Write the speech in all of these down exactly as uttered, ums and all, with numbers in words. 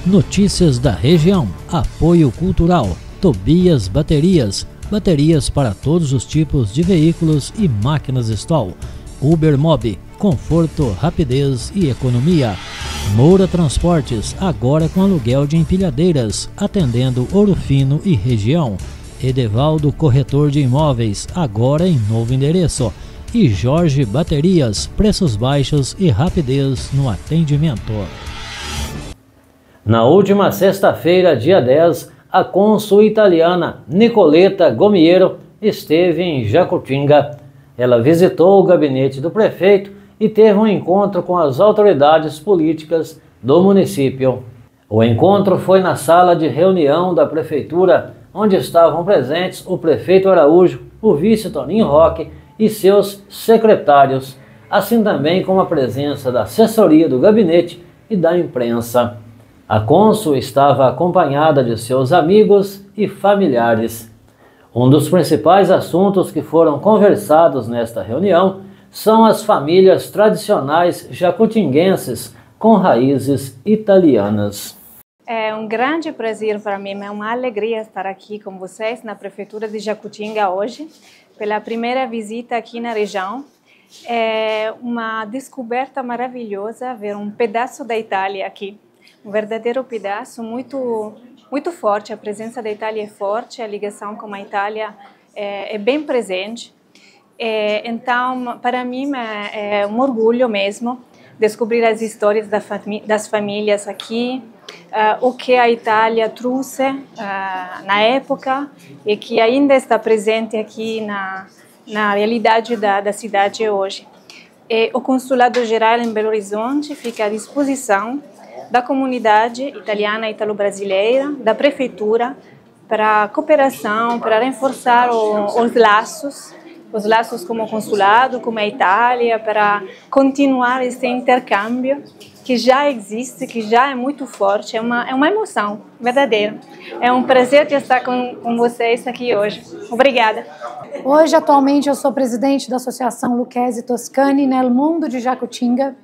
Notícias da região, apoio cultural, Tobias Baterias, baterias para todos os tipos de veículos e máquinas Stoll. Ubermob, conforto, rapidez e economia. Moura Transportes, agora com aluguel de empilhadeiras, atendendo Ouro Fino e região. Edevaldo Corretor de Imóveis, agora em novo endereço. E Jorge Baterias, preços baixos e rapidez no atendimento. Na última sexta-feira, dia dez, a cônsul italiana Nicoletta Gomiero esteve em Jacutinga. Ela visitou o gabinete do prefeito e teve um encontro com as autoridades políticas do município. O encontro foi na sala de reunião da prefeitura, onde estavam presentes o prefeito Araújo, o vice Toninho Roque e seus secretários, assim também com a presença da assessoria do gabinete e da imprensa. A cônsul estava acompanhada de seus amigos e familiares. Um dos principais assuntos que foram conversados nesta reunião são as famílias tradicionais jacutinguenses com raízes italianas. É um grande prazer para mim, é uma alegria estar aqui com vocês na Prefeitura de Jacutinga hoje, pela primeira visita aqui na região. É uma descoberta maravilhosa ver um pedaço da Itália aqui, um verdadeiro pedaço muito, muito forte. A presença da Itália é forte, a ligação com a Itália é, é bem presente. É, então, para mim é, é um orgulho mesmo descobrir as histórias da fami das famílias aqui, uh, o que a Itália trouxe uh, na época e que ainda está presente aqui na, na realidade da, da cidade hoje. E o Consulado Geral em Belo Horizonte fica à disposição da comunidade italiana e italo-brasileira, da prefeitura, para cooperação, para reforçar o, os laços, os laços como o consulado, como a Itália, para continuar esse intercâmbio que já existe, que já é muito forte, é uma, é uma emoção verdadeira. É um prazer de estar com, com vocês aqui hoje. Obrigada. Hoje, atualmente, eu sou presidente da Associação Lucchesi Toscani nel Mundo de Jacutinga,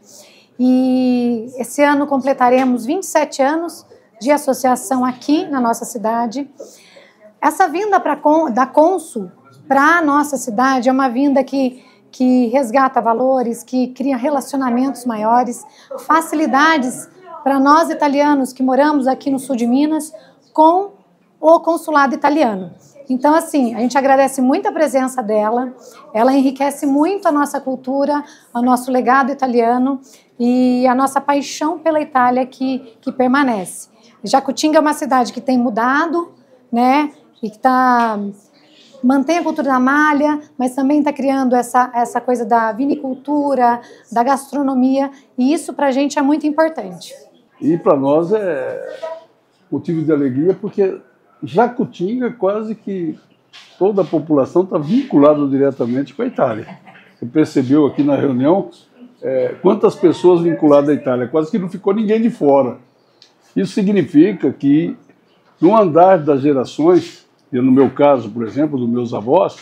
e esse ano completaremos vinte e sete anos de associação aqui na nossa cidade. Essa vinda pra, da cônsul para a nossa cidade é uma vinda que, que resgata valores, que cria relacionamentos maiores, facilidades para nós italianos que moramos aqui no sul de Minas com o consulado italiano. Então, assim, a gente agradece muito a presença dela, ela enriquece muito a nossa cultura, o nosso legado italiano e a nossa paixão pela Itália que, que permanece. Jacutinga é uma cidade que tem mudado, né, e que está... mantém a cultura da malha, mas também está criando essa, essa coisa da vinicultura, da gastronomia, e isso para a gente é muito importante. E para nós é motivo de alegria, porque Jacutinga, quase que toda a população está vinculada diretamente com a Itália. Você percebeu aqui na reunião é, quantas pessoas vinculadas à Itália, quase que não ficou ninguém de fora. Isso significa que, no andar das gerações, e no meu caso, por exemplo, dos meus avós,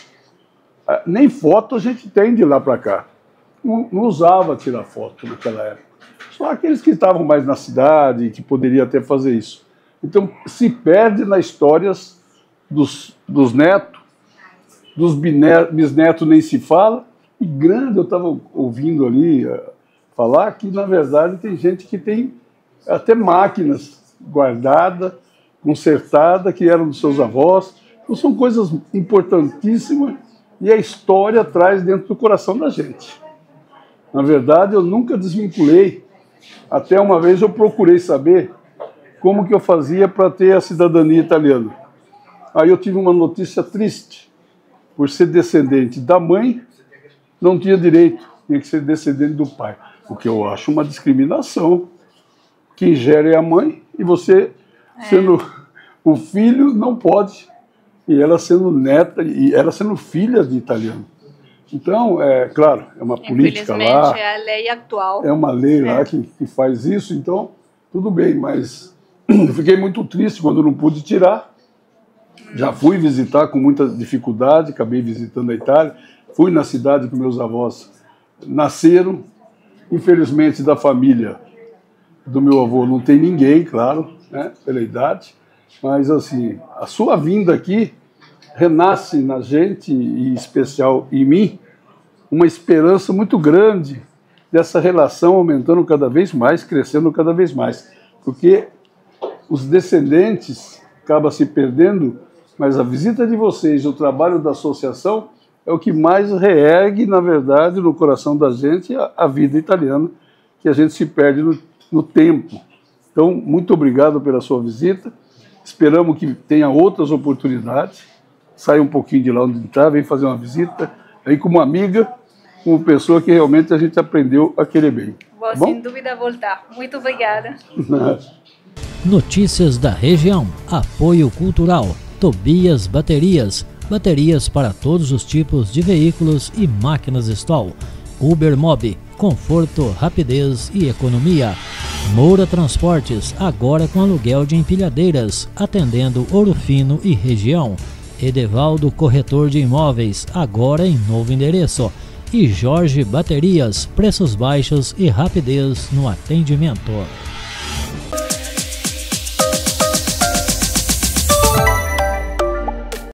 nem foto a gente tem de lá para cá. Não, não usava tirar foto naquela época. Só aqueles que estavam mais na cidade e que poderiam até fazer isso. Então, se perde nas histórias dos, dos netos, dos bisnetos nem se fala. E grande, eu estava ouvindo ali uh, falar que, na verdade, tem gente que tem até máquinas guardadas, consertada, que eram dos seus avós. Então, são coisas importantíssimas e a história traz dentro do coração da gente. Na verdade, eu nunca desvinculei. Até uma vez eu procurei saber como que eu fazia para ter a cidadania italiana. Aí eu tive uma notícia triste. Por ser descendente da mãe, não tinha direito, tinha que ser descendente do pai. O que eu acho uma discriminação. Quem gera é a mãe e você... É. Sendo o filho, não pode. E ela sendo neta, e ela sendo filha de italiano. Então, é claro, é uma política lá. É a lei atual. É uma lei é. lá que, que faz isso, então, tudo bem. Mas eu fiquei muito triste quando não pude tirar. Já fui visitar com muita dificuldade, acabei visitando a Itália. Fui na cidade que meus avós nasceram. Infelizmente, da família do meu avô não tem ninguém, claro. né, pela idade, mas assim, a sua vinda aqui renasce na gente, e em especial em mim, uma esperança muito grande dessa relação aumentando cada vez mais, crescendo cada vez mais, porque os descendentes acabam se perdendo, mas a visita de vocês, o trabalho da associação, é o que mais reergue, na verdade, no coração da gente a, a vida italiana, que a gente se perde no, no tempo. Então, muito obrigado pela sua visita, esperamos que tenha outras oportunidades, saia um pouquinho de lá onde está, vem fazer uma visita, aí como amiga, como pessoa que realmente a gente aprendeu a querer bem. Vou, Bom? sem dúvida, voltar. Muito obrigada. Notícias da região. Apoio cultural. Tobias Baterias. Baterias para todos os tipos de veículos e máquinas Stoll. Uber Mob. Conforto, rapidez e economia. Moura Transportes. Agora com aluguel de empilhadeiras. Atendendo Ouro Fino e região. Edevaldo Corretor de Imóveis. Agora em novo endereço. E Jorge Baterias, preços baixos e rapidez no atendimento.